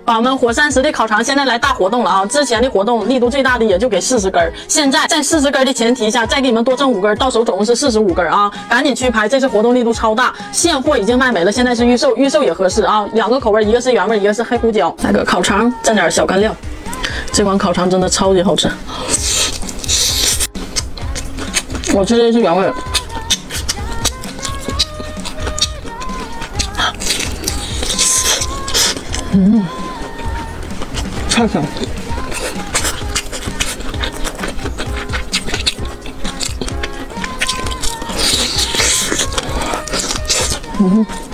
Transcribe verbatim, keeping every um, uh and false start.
宝宝们，火山实力烤肠现在来大活动了啊！之前的活动力度最大的也就给四十根，现在在四十根的前提下，再给你们多挣五根，到手总共是四十五根啊！赶紧去拍，这次活动力度超大，现货已经卖没了，现在是预售，预售也合适啊！两个口味，一个是原味，一个是黑胡椒。来个烤肠，蘸点小干料，这款烤肠真的超级好吃。我吃的是原味。 嗯，太香。嗯。